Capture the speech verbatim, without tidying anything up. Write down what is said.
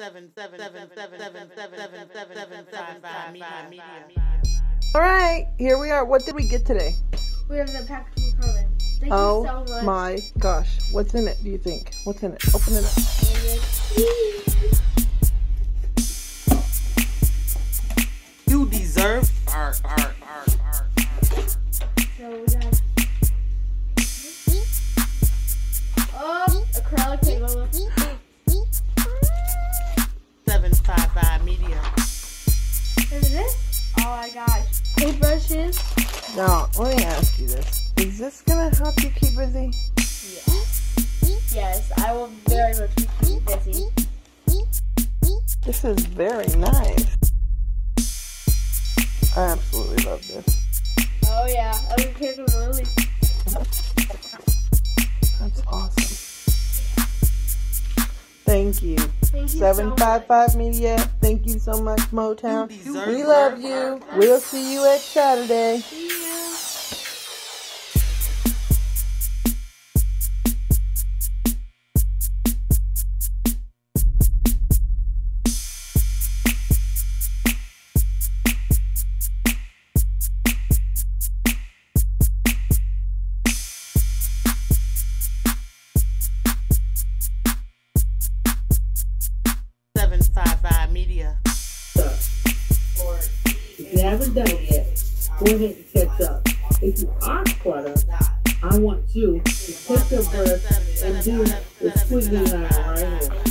All right, here we are. What did we get today? We have the package from Carmen. Thank oh you so much. My gosh. What's in it, do you think? What's in it? Open it up. You deserve art, art, art, art, art. So we got oh, acrylic paint, mama. seven five five media. Is this? Oh my gosh. Paintbrushes. Now, let me ask you this. Is this gonna help you keep busy? Yes. Yes, I will very much keep you busy. This is very nice. I absolutely love this. Oh yeah, other kids will really. That's awesome. Thank you. Thank you seven five five so much. Media. Thank you so much, Motown. We love you. We'll see you at Saturday. See you. seven five five Media. If you haven't done it yet, go ahead and catch up. If you are caught up, I want you to take your breath and do the squiggly line right here.